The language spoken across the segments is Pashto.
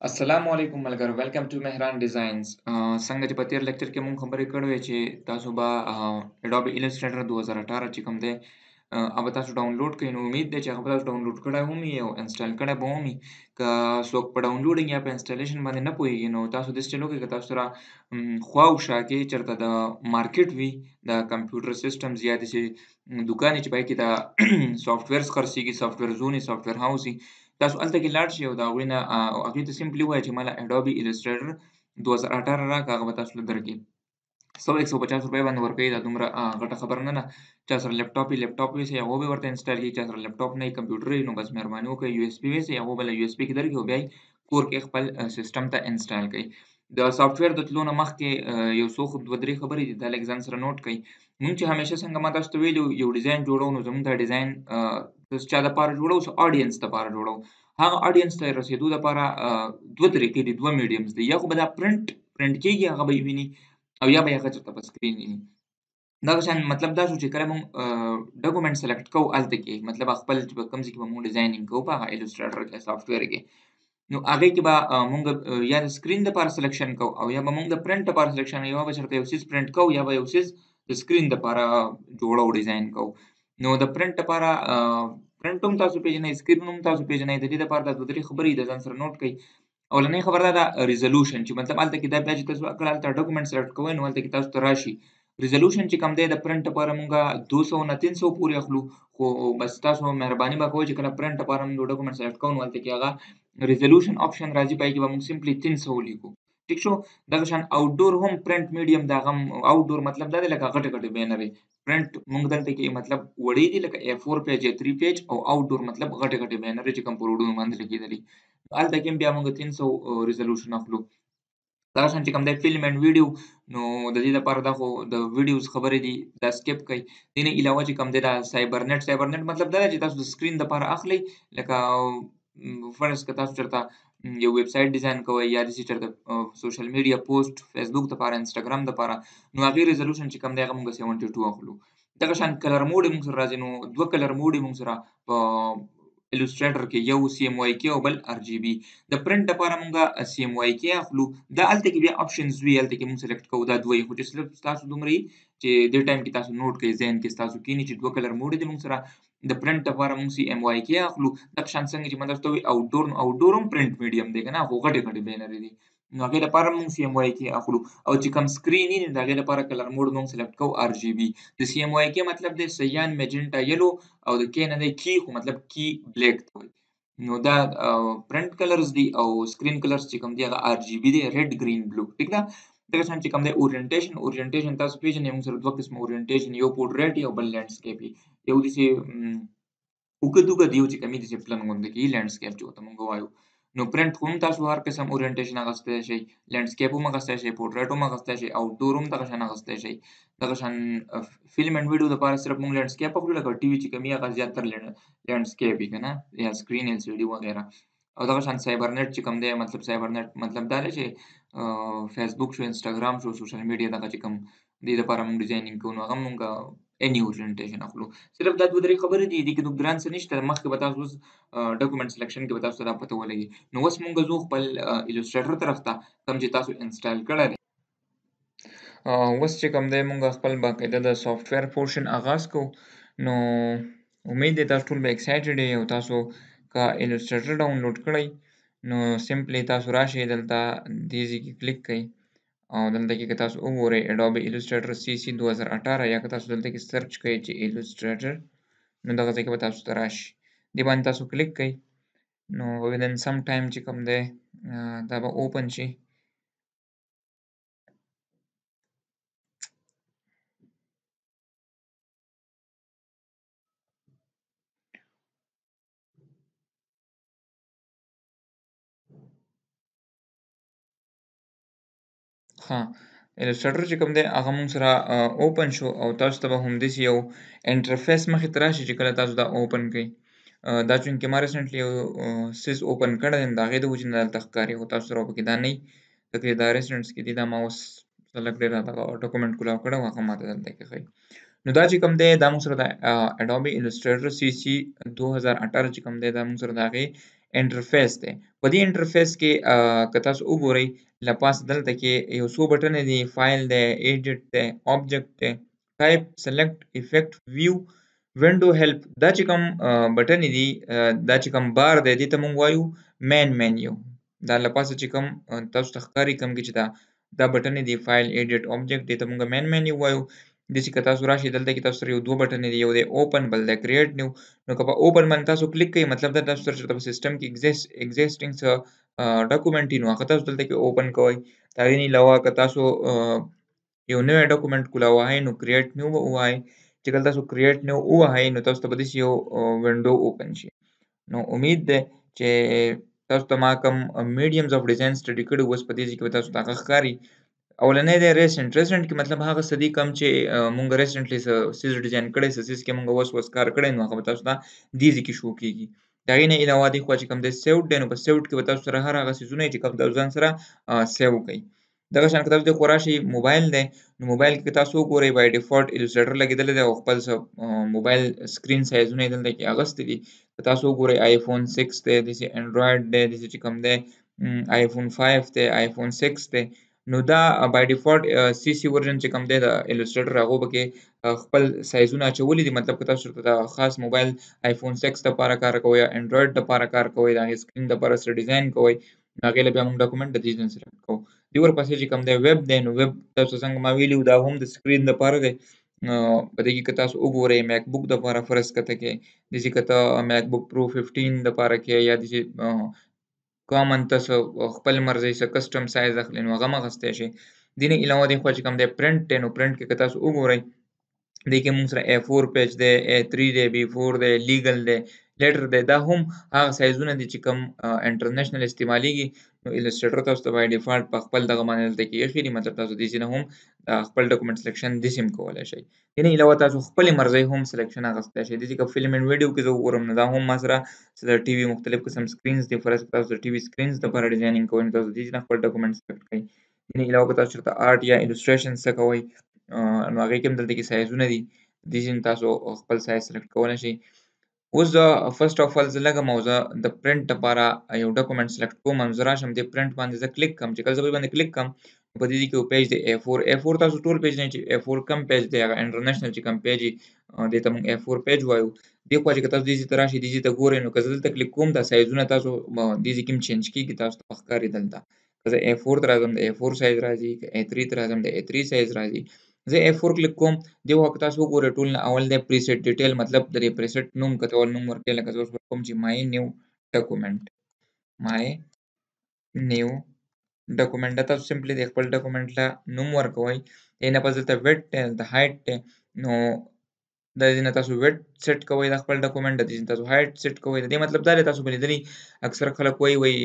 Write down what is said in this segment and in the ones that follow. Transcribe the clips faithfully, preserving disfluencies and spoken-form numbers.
السلام علیکم ملګرو ویلکم ټو مهران ډیزاینز څنګه چې په تیر لیکچر کې مونږ خبرې کړې چې تاسو به اډوبي الستریټر دوه هزار اټھارہ چې کوم دی هغه تاسو ډاونلوډ کړئ نو امید دی چې هغه تاسو ډاونلوډ کړی ومي او انسټال کړی به ومي که څوک په ډاونلوډینګ یا په انسټالیشن باندې نه پوهیږي نو تاسو داسې چل وکړئ که تاسو سره خواوشا کې چېرته د مارکیټ وي د کمپیوټر سیسټمز یا داسې دوکان چې په هغې کې د سافټویرز خرڅېږي سافټویر زون وي سافټویر هاوس وي تاسو هلته کې لاړ شئ او د هغوی نه هغوی ته سمپلي ووایئ چې ماله اډوبي الستریټر دوه هزار اټھارہ راکړه هغه به تاسو له درکړي سو ایک سو پچاس روپۍ باندې ورکوي دا دومره غټه خبره نه ده چا سره لیپټاپ وي لیپټاپ ویسئ هغه به ورته انسټال کړي چا سره لیپټاپ نه وي کمپیوټر وي نو بس مهرباني وکړئ یو ایس پي ویسئ هغه به له یو ایس پي کې درکړي او بیا کور کې خپل سیسټم ته انسټال کړئ د سافټویر د تلو نه مخکې یو څو دوه درې خبرې دي دا لږ ځان سره نوټ کړئ مونږ چې همیشه څنګه ما تاسو ته ویلي یو ډیزاین جوړو نو زموږ دا ډیزاین د چا دپاره جوړو څه آډینس دپاره جوړو هغه آډینس ته رسېدو دپاره دوه طریقې دي دوه میډیمز دي یا خو به دا پرنټ پرنټ کېږي هغه به یې ویني او یا به یې هغه چېرته په سکرین ویني دغه شان مطلب دا شو چې کله مونږ ډاکومنټ سلیکټ کوو هلته کې مطلب خپل چې په کوم ځای کې به مونږ ډیزاینینګ کوو په هغه الستریټر کې سافټویر کې نو هغې کې به مونږ یا د سکرین دپاره سلیکشن کوو او یا به مونږ د پرنټ دپاره سلیکشن یا به چېرته یو څیز پرنټ کوو یا به یو څیز د سکرین دپاره جوړو ډیزاین کوو نو د پرنټ دپاره پرنټ هم تاسو پېژنئ سکرین هم تاسو پېژنئ د دې دپاره دا دوه درې خبرې د ځان سره نوټ کړئ اولنۍ خبره دا ده ریزولوشن چې مطلب هلته کې دا بیا چې تاسو کله هلته ډاکومنټ سلیکټ کوئ نو هلته کې تاسو ته راشي ریزولوشن چې کوم دی د پرنټ لپاره مونږ دوه سوه نه تین سوه پورې اخلو خو بس تاسو مهرباني به کوئ چې کله پرنټ لپاره مونږ ډاکومنټ سلیکټ کوو نو هلته کې هغه ریزولوشن آپشن راځي په هغې کې به مونږ سمپلي تین سوه لیکو ټیک شو دغه شان آوټډور هم پرنټ میډیم د هغه آوټډور مطلب دا دی لکه غټې غټې بینرې پرنټ مونږ دلته کې مطلب وړې دي لکه اے فور پیج یا تھری پیج او آوټډور مطلب غټې غټې بینرې چې کوم په روډونو باندې لګېدلي هلته کې هم بیا مونږ تین سوه ریزولوشن اخلو دغه شان چې کوم دی فلم اینډ ویډیو نو د دې لپاره دا خو د ویډیوز خبرې دي دا سکیپ کړئ دې نه علاوه چې کوم دی دا سایبر نیټ سایبر نیټ مطلب دا دی چې تاسو د سکرین دپاره اخلئ لکه فرض که تاسو چېرته یو ویب سایټ ډیزاین کوئ یا داسې چېرته سوشل میډیا پوسټ فیسبوک دپاره انسټاګرام دپاره نو هغې ریزولوشن چې کوم دی هغه مونږ سیونټي ټو اخلو دغه شان کلر موډ یې مونږ سره راځي نو دوه کلر موډ یې مونږ سره په الستریټر کې یو سی ایم واي کې او بل ار جی بي د پرنټ لپاره مونږ سی ایم واي کې اخلو دا هلته کې بیا آپشنز وي هلته کې مونږ سلیکټ کوو دا دوه یې خو چې صرف ستاسو دومره وي چې دې ټایم کې تاسو نوټ کړئ ذهن کې ستاسو کښېني چې دوه کلر موډ دي مونږ سره د پرنټ لپاره مونږ سی ایم واي کې اخلو دغه شان څنګه چې ما درته وویل آوټډور نو آوټډور هم پرنټ میډیم دی که نه خو غټې غټې بینرې دي نو هغې لپاره مونږ سی ایم واي کې اخلو او چې کوم سکرین وي نو د هغې لپاره کلر موډ مونږ سلیکټ کوو ار جی بي د سی ایم واي کې مطلب دی سیان میجنټا یلو او د کې نه دی کی خو مطلب کی بلیک ته وایي نو دا پرنټ کلرز دي او سکرین کلرز چې کوم دي هغه ار جی بي دی ریډ ګرین بلو ټیک ده دغه شان چې کوم دی اورینټیشن اورینټیشن تاسو پېژنئ مونږ سره دوه قسمه اورینټیشن یو پورټریټ یو بل لینډسکیپ یو داسې اوږد اوږد یو چې کومي داسې پلن غوندې کې لینډسکیپ چې ورته مونږ وایو نو پرنټ خو هم تاسو هر قسم اورینټیشن اخیستی شئ لینډسکیپ هم اخیستی شئ پورټریټ هم اخیستی شئ آوټډور هم دغه شان اخیستی شئ دغه شان فلم اینډ ویډیو دپاره صرف مونږ لینډسکیپ اخلو لکه ټي وي چې کوم وي هغه زیاتره لینډسکیپ وي که نه یا سکرین ایل سی ډي وغیره او دغه شان سایبر نیټ چې کوم دی مطلب سایبر نیټ مطلب دا دی چې فیسبوک شو انسټاګرام شو سوشل میډیا دغه چې کوم دې دپاره مونږ ډیزاینینګ کوو نو هغه مونږ any اورینټیشن اخلو صرف دا دوه درې خبرې دي دې کې دوه ګران څه نشته مخکې به تاسو اوس ډاکومنټ سلیکشن کې به تاسو ته دا پته ولګي نو اوس مونږ ځو خپل الستریټر طرف ته کوم چې تاسو انسټال کړی دی اوس چې کوم دی مونږ خپل باقاعده د سافټویر پورشن آغاز کوو نو امید دی تاسو ټول به ایکسایټډ یئ او تاسو که الستریټر ډاونلوډ کړئ نو سمپلی تاسو راشئ دلته دې ځای کې کلیک کړئ او دلته کې که تاسو وګورئ اډوبي الستریټر سی سی دوه هزار اټھارہ یا که تاسو دلته کې سرچ کوئ چې الستریټر نو دغه ځای کې به تاسو ته راشي دې باندې تاسو کلیک کوئ نو ودن سم ټایم چې کوم دی دا به اوپن شي ها الستریټر چې کوم دی هغه مونږ سره اوپن شو او تاسو ته به همداسې یو انټرفیس مخې ته راشي چې کله تاسو دا اوپن کړئ دا چونکې ما ریسنټلی یو سیز اوپن کړی دی نو د هغې د وجې نه دلته ښکاري خو تاسو سره پکې دا نه وي ځکه دا ریسنټس کې دي دا ما اوس لږ ډېر دغه ډاکومنټ کولاو کړی و هغه ما ته دلته کې ښایي نو دا چې کوم دی دا مونږ سره د اډوبي الستریټر سی سی دوه هزار اټھارہ چې کوم دی دا مونږ سره د هغې انټرفیس دی. په دې انټرفیس کې که تاسو وګورئ لپاس دلته کې یو څو بټنې دي، فایل دی، ایډیټ دی، آبجیکټ دی، ټایپ، سلیکټ، افیکټ، ویو، وینډو هیلپ. دا چې کوم بټنې دي، دا چې کوم بار دی دې ته موږ وایو مین مینیو. دا لپاسه چې کوم تاسو ته ښکاري کوم کې چې دا دا بټنې دي، فایل، ایډیټ، آبجیکټ، دې ته موږ مین مینیو وایو. داسې که تاسو راشئ دلته کې تاسو سره یو دوه بټنې دي، یو دی اوپن بل دی کریټ نیو. نو که په اوپن باندې تاسو کلیک کوئ مطلب دا تاسو سره چېرته په سیسټم کې ایگزیسټینګ څه ډاکومنټ وي نو هغه تاسو دلته کې اوپن کوئ. د هغې نه علاوه که تاسو یو نوی ډاکومنټ کولاوهئ نو کریټ نیو به ووایئ. چې کله تاسو کریټ نیو ووهئ نو تاسو ته به داسې یو وینډو اوپن شي. نو امید دی چې تاسو ته ما کوم میډیمز اف ډیزاین سټډي کړي اوس په دې ځای کې به تاسو ته هغه ښکاري. اولنی دی ریسنټ. ریسنټ کې مطلب هغه څه دي کوم چې مونږ ریسنټلی څه څیز ډیزاین کړی، څه څیز کې مونږ اوس اوس کار کړی نو هغه به تاسو ته دې ځای کې شو کېږي. د هغې نه علاوه دې خوا چې کوم دی سیوډ دی نو په سیوډ کې به تاسو سره هر هغه څیزونه چې کوم تاسو ځان سره سیو کړئ. دغه شان که تاسو دې خوا راشئ موبایل دی نو موبایل کې که تاسو وګورئ بای ډیفالټ الوسټریټر لګېدلی دی او خپل څه موبایل سکرین سایزونه یې دلته کې اغوستي دي. که تاسو وګورئ آیفون سکس دی، داسې انډرایډ دی، داسې چې کوم دی آیفون فایو دی، آیفون سکس دی. نو دا بای ډیفالټ سی سی ورژن چې کوم دی د الوسټریټر هغو پکې خپل سایزونه اچولي دي. مطلب که تاسو چېرته د خاص موبایل آیفون سکس دپاره کار کوئ یا انډرایډ دپاره کار کوئ، د هغې سکرین دپاره څه ډیزاین کوئ نو هغې له بیا موږ ډاکومنټ د دې نه سلیکټ کوو. دې ورپسې چې کوم دی ویب دی نو ویب تاسو څنګه ما ویلي وو دا هم د سکرین دپاره دی. په دې کې که تاسو وګورئ میک بک دپاره فرض کته کې داسې که ته میک بک پرو ففټین دپاره کې یا داسې کامن تاسو خپل مرضی څه کسټم سایز اخلئ نو هغه هم اخیستی شئ. دې نه علاوه دې خوا چې کوم دی پرنټ دی نو پرنټ کې که تاسو وګورئ دې کې موږ سره اے فور پیج دی، اے تھری دی، بی فور دی، لیګل دی، لیټر دی. دا هم هغه سایزونه دي چې کوم انټرنیشنل استعمالیږي. نو الوسټریټر تاسو ته بای ډیفالټ په خپل دغه باندې دلته کې ایښي دي. مطلب تاسو داسې نه هم خپل ډاکومنټ سلیکشن داسې هم کولی شئ. دې نه علاوه تاسو خپلې مرضۍ هم سلیکشن اخیستی شئ. داسې که فلم اینډ ویډیو کې زه وګورم نو دا هم ما سره د ټي وي مختلف قسم سکرینز دي. فرض کړه تاسو د ټي وي سکرینز دپاره ډیزاینینګ کوئ نو تاسو داسې نه خپل ډاکومنټ سلیکټ کړئ. دې نه علاوه که تاسو چېرته آرټ یا الوسټریشن څه کوئ نو هغې کې هم دلته کې سایزونه دي. داسې تاسو خپل سایز سلیکټ کولی شئ. اوس زه فرسټ اف آل زه لږم او زه د پرنټ دپاره یو ډاکومنټ سلیکټ کوم نو زه راشم دې پرنټ باندې زه کلیک کړم. چې کله زه په دې باندې کلیک کړم په دې کې یو پیج دی اے فور. اے فور تاسو ټول پیج نه چې اے فور کم پیج دی هغه انټرنیشنل چې کوم پیج وي دې ته موږ اے فور پیج وایو. دې خوا چې که تاسو دې ځای ته راشئ دې ځای ته ګورئ نو که زه دلته کلیک کوم دا سایزونه تاسو دې ځای کې هم چینج کېږي، تاسو ته ښکاري دلته. که زه اے فور ته راځم د اے فور سایز راځي، که اے تھری ته راځم د اے تھری سایز راځي. زه اے فور کلیک کوم. دې خوا که تاسو وګورئ ټول نه اول دی پریسیټ ډیټیل. مطلب د دې پریسیټ نوم که ته اول نوم ورکوې لکه زه اوس ورکوم چې مای نیو ډاکومنټ، مای نیو ډاکومنټ. دا تاسو سمپلی د خپل ډاکومنټ له نوم ورکوئ. دې نه پس دلته ویډ دی، دلته هایټ دی. نو د دې نه تاسو ویډ سیټ کوئ د خپل ډاکومنټ، د دې نه تاسو هایټ سیټ کوئ. د دې مطلب دا دی تاسو به لیدلي اکثره خلک وایي وایي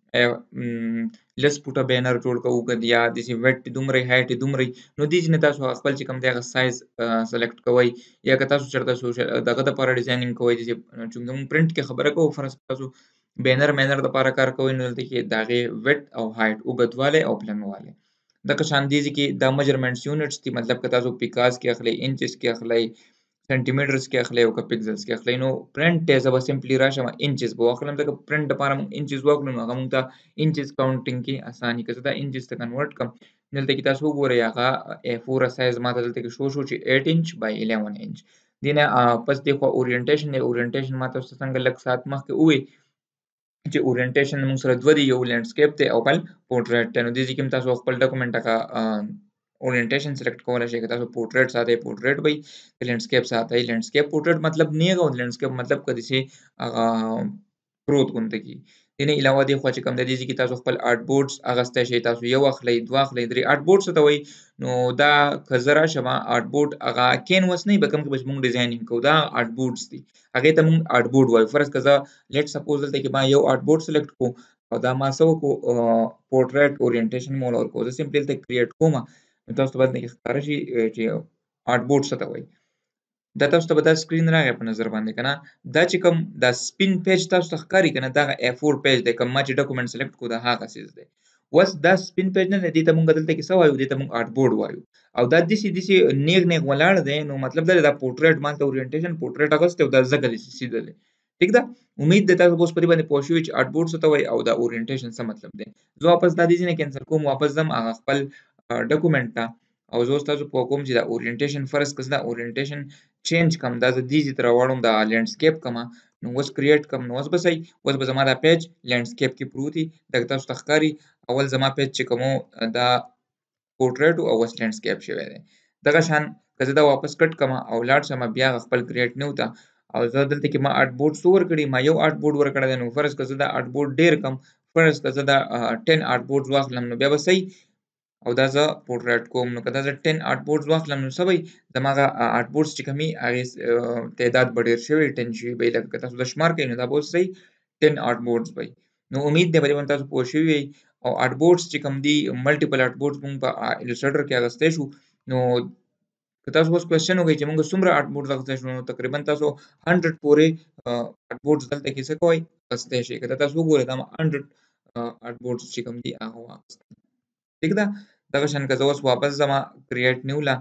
لس فوټه بینر جوړ کوو اوږد یا داسې ویډ یې دومره وي هایټ یې دومره وي نو دې ځینې تاسو هغه خپل چې کوم دی هغه سایز سلیکټ کوئ. یا که تاسو چېرته سوشل دغه دپاره ډیزاینینګ کوئ چې چونکې موږ پرنټ کې خبره کوو فرض تاسو بینر مینر دپاره کار کوئ نو دلته کې د هغې ویډ او هایټ اوږدوالی او پلنوالی. دغه شان دې ځای کې دا میجرمنټس یونټس دي. مطلب که تاسو پیکاز کې اخلئ، انچز کې اخلئ، سینټي میټرز کې اخلئ او که پکزلز کې اخلئ. نو پرنټ دی زه به سمپلي راشم انچز به واخلم ځکه پرنټ دپاره موږ انچز واخلو نو هغه موږ ته انچز کاونټینګ کې اساني. که زه دا انچز ته کنورټ کړم دلته کې تاسو وګورئ هغه اے فور سایز ما ته دلته کې شو شو چې ایټ انچ بای الیون انچ. دې نه پس دې خوا اورینټیشن دی. اورینټیشن ما تاسو ته څنګه لږ ساعت مخکې ووایي چې اورینټیشن موږ سره دوه دي، یو لینډسکیپ دی او بل پورټریټ دی. نو دې ځای کې هم تاسو خپل ډاکومنټ هغه اورینټیشن سلیکټ کولی شئ. که تاسو پورټریټ ساتئ پورټریټ به وي، که لینډسکیپ ساتئ لینډسکیپ. پورټریټ مطلب نیغ او لینډسکیپ مطلب که داسې هغه پروت غونته کي. دې نه علاوه دې خوا چې کوم دی دې ځای کې تاسو خپل آرټ بورډز اخیستی شئ. تاسو یو اخلئ، دوه اخلئ، درې. آرټ بورډ څه ته وایي نو دا که زه راشم آرټ بورډ هغه کینوس نه وي په کوم کې به چې موږ ډیزاینینګ کوو، دا آرټ بورډز دي هغې ته موږ آرټ بورډ وایو. فرض که زه لیټ سپوز دلته کې ما یو آرټ بورډ سلیکټ کړو او دا ما څه وکړو پورټریټ اورینټیشن مو له ورکړو. زه سمپلي دلته کریټ کومه نو تاسو ته به دلته کې ښکاره شي چې آرټ بورډ څه ته وایي. دا تاسو ته به دا سکرین راغی په نظر باندې که نه. دا چې کوم دا سپین پیج تاسو ته ښکاري که نه دغه اے فور پیج دی. کوم ما چې ډاکومنټ سلیکټ کړو دا هغه څیز دی. اوس دا سپین پیج نه دی، دې ته مونږ دلته کې څه وایو، دې ته مونږ آرټ بورډ وایو. او دا داسې داسې نیغ نیغ ولاړ دی نو مطلب دا دی دا پورټریټ ما ته اورینټیشن پورټریټ اخیستی او دا ځکه داسې سیده دی. ټیک ده. امید ده تاسو اوس په دې باندې پوه شوي چې آرټبورډ څه ته وایي او د اورینټیشن څه مطلب دی. زه واپس دا دې ځینې کینسل کوم، واپس ځم هغه خپل ډاکومنټ ته او زه اوس تاسو پوه کوم چې دا اورینټیشن فرض که زه دا اورینټیشن چینج کړم، دا زه دې ځای ته راوړم، دا لینډسکیپ کړمه، نو اوس کریټ کړم، نو اوس به صحیح، اوس به زما دا پیج لینډسکیپ کې پروت وي. دغه تاسو ته ښکاري اول زما پیج چې کوم دا پورټریټ او اوس لینډسکیپ شوی دی. دغه شان که زه دا واپس کټ کړم او لاړ شم بیا خپل کریټ نیو ته او زه دلته کې ما آرټبورډ څو ورکړي، ما یو آرټبورډ ورکړی دی. نو فرض که زه دا آرټبورډ ډېر کړم، فرض که زه دا ټن آرټبورډز واخلم نو بیا به صحیح، او دا زه پورټریټ کوم، نو که دا زه ټن آرټبورډز واخلم نو څه به وي، زما هغه آرټبورډز چې کوم وي هغې تعداد به ډېر شوی ټن شوي به وي. لکه که تاسو دا شمار کوئ نو دا به اوس صحیح ټن آرټبورډز به وي. نو امید دی په دې باندې تاسو پوه شوي یئ. او آرټبورډز چې کوم دي ملټیپل آرټبورډز موږ په السټریټر کې اخیستی شو. نو که تاسو اوس کوېسچن وکړئ چې موږ څومره آرټبورډز اخیستی شو، نو تقریبا تاسو هنډرډ پورې آرټبورډز دلته کې څه کوئ اخیستی شئ. که دا تاسو وګورئ دا ما هنډرډ آرټبورډز چې کوم دي هغه واخیستل. ټیک ده. دغه شان که زه اوس واپس ځم کریټ نیو له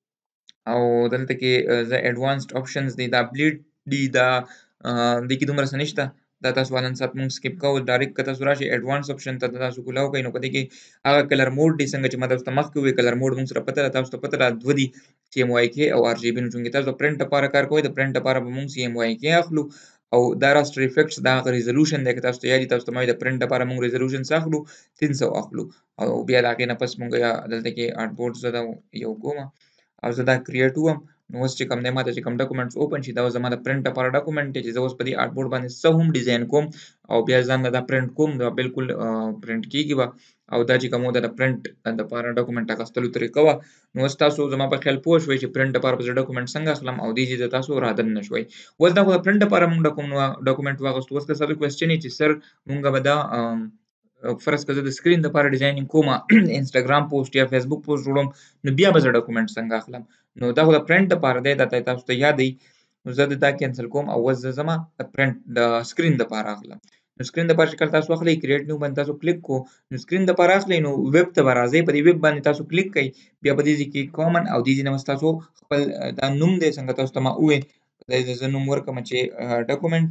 او دلته کې زه اډوانسډ آپشنز دي، دا بلیډ دي، دا دې کې دومره څه نشته، دا تاسو نن سات موږ سکیپ کوو. ډایرکټ که تاسو راشئ اډوانس آپشن ته تاسو کولاو کوئ، نو په دې کې هغه کلر موډ دي څنګه چې ما تاسو ته مخکې وویل کلر موډ موږ سره پته ده، تاسو ته پته ده دوه دي، سی ایم واي کې او آر جی بي. نو چونکې تاسو د پرنټ لپاره کار کوئ، د پرنټ لپاره به موږ سی ایم واي کې اخلو او دا راستر افیکټس دا هغه ریزولوشن دی. که تاسو ته یاد وي تاسو ته ما ویل د پرنټ لپاره موږ ریزولوشن څه اخلو، تین سو اخلو او بیا د هغې نه پس موږ دلته کې آرټبورډ زه دا یو کوم او زه دا کریټ وم. نو اوس چې کوم دی ماته چې کوم ډاکومنټس اوپن شي دا اوس زما د پرنټ لپاره ډاکومنټ دی چې زه اوس په دې آرټبورډ باندې څه هم ډیزاین کوم او بیا ځان له دا پرنټ کوم، دا بالکل پرنټ کېږي به. او دا چې کوم د پرنټ دپاره ډاکومنټ اخیستلو طریقه وه. نو اوس تاسو زما په خیال پوه شوئ چې پرنټ دپاره به زه ډاکومنټ څنګه اخلم او دې ځای ته تاسو رادننه شوئ. اوس دا خو د پرنټ دپاره موږ ډاکومنټ واخیستو. اوس که ستاسو کوېسچن وي چې سر موږ به دا فرض که زه د سکرین دپاره ډیزاینینګ کوم، انسټاګرام پوسټ یا فیسبوک پوسټ جوړوم، نو بیا به زه ډاکومنټ څنګه اخلم. نو دا خو د پرنټ دپاره دی، دا تاسو ته یاد دی. نو زه دا کینسل کوم او اوس زه ځمه د پرنټ د سکرین دپاره اخلم. نو سکرین دپاره چې کله تاسو اخلئ کریټ نیو باندې تاسو کلیک کو، نو سکرین دپاره اخلئ نو ویب ته به راځئ، په دې ویب باندې تاسو کلیک کوئ، بیا په دې ځای کې کامن او دې ځای نه بس تاسو خپل دا نوم دی څنګه تاسو ته ما وویل دا زه نوم ورکړم چې ډاکومنټ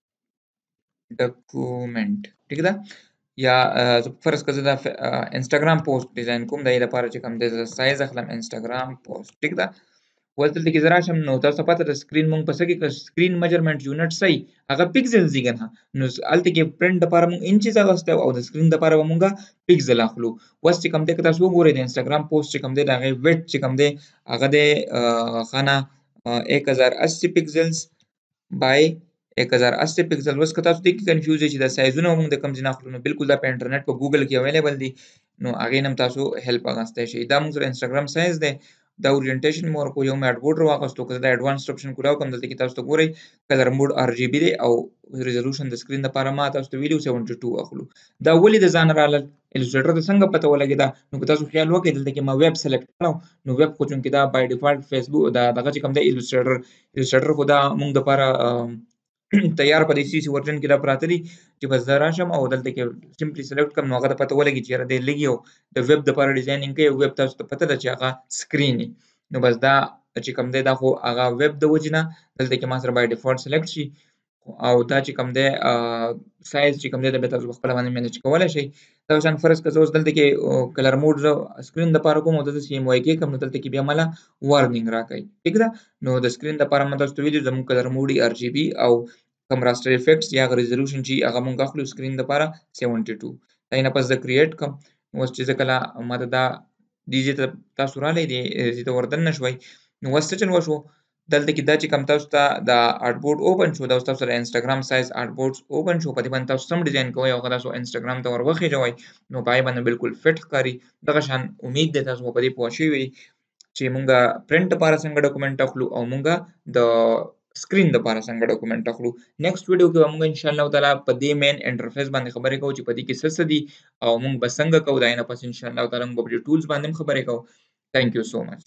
ډاکومنټ ټیک ده. یا فرض که زه دا انسټاګرام پوسټ ډیزاین کوم د دې لپاره چې کوم دی زه سایز اخلم انسټاګرام پوسټ ټیک ده. اوس دلته کې زه راشم نو تاسو ته پته ده سکرین مونږ په څه کې سکرین میجرمنټ یونټ صحیح هغه پیکزلز دي که نه. نو هلته کې پرنټ دپاره مونږ انچز اخیستی او د سکرین دپاره به مونږ پیکزل اخلو. اوس چې کوم دی که تاسو وګورئ د انسټاګرام پوسټ چې کوم دی د هغې ویډ چې کوم دی هغه دی ښه نه ایک هزار اسی پیکزلز بای ایک هزار اسی پکسل. اوس که تاسو دې کې کنفیوز یئ چې دا سایزونه موږ د کوم ځای نه اخلو، نو بالکل دا په انټرنیټ په ګوګل کې اویلیبل دي، نو هغې نه هم تاسو هیلپ اخیستی شئ. دا موږ سره انسټاګرام سایز دی، دا اورینټیشن مې ورکړو، یو مې آرټبورډ راواخیستو. که زه دا اډوانسډ آپشن کولاو کړم دلته کې تاسو ته ګورئ کلر موډ آر جی بي دی او ریزولوشن د سکرین دپاره ما تاسو ته ویلي وو سیونټي ټو اخلو. دا ولې د ځانه رالل السټریټر ته څنګه پته ولګېده؟ نو که تاسو خیال وکړئ دلته کې ما ویب سلیکټ کړی، نو ویب خو چونکې دا بای ډیفالټ فیسبوک دا دغه چې کوم دی السټریټر السټریټر خو دا موږ دپاره تیار په دې سی سی ورژن کې دا پراته دي چې بس زه راشم او دلته کې سمپلی سلیکټ کړم نو هغه ته پته ولګي چې یاره دی لږ یو د ویب دپاره ډیزاینینګ کوي او ویب تاسو ته پته ده چې هغه سکرین وي. نو بس دا چې کوم دی دا خو هغه ویب د وجې نه دلته کې ما سره بای ډیفالټ سلیکټ شي او دا چې کوم دی سایز چې کوم دی دا بیا تاسو پخپله باندې مینیج کولی شئ. دغه شان فرض که زه اوس دلته کې کلر موډ زه سکرین دپاره کوم او دلته سی ایم واي کې کړم نو دلته کې بیا مله وارنینګ راکوي ټیک ده. نو د سکرین دپاره ما تاسو ته ویلي زموږ کلر موډ آر جی بي او کوم راستر افیکټس یا هغه ریزولوشن چې هغه مونږ اخلو سکرین دپاره سیونټي ټو. د هغې نه پس زه کریټ کړم. اوس چې زه کله ما ته دا دې ځای ته تاسو راغلی دې ځای ته وردننه شوئ نو اوس څه چل وشو دلته کې دا چې کوم تاسو ته دا آرټبورډ اوپن شو دا اوس تاسو سره انسټاګرام سایز آرټبورډز اوپن شو. په دې باندې تاسو سم ډیزاین کوئ او هغه تاسو انسټاګرام ته ور وخېژوئ نو په هغې باندې بالکل فټ ښکاري. دغه شان امید دی تاسو به په دې پوه شوي وئ چې مونږ پرنټ دپاره څنګه ډاکومنټ اخلو او مونږ د سکرین دپاره څنګه ډاکومنټ اخلو. نیکسټ ویډیو کې به مونږ انشاءالله تعالی په دې مین انټرفیس باندې خبرې کوو چې په دې کې څه څه دي او مونږ به څنګه کوو. د هغې نه پس انشاءالله تعالی مونږ به په دې ټولز باندې هم خبرې کوو. تھینک یو سو مچ.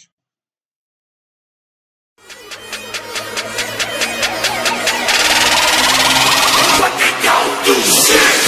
Shit!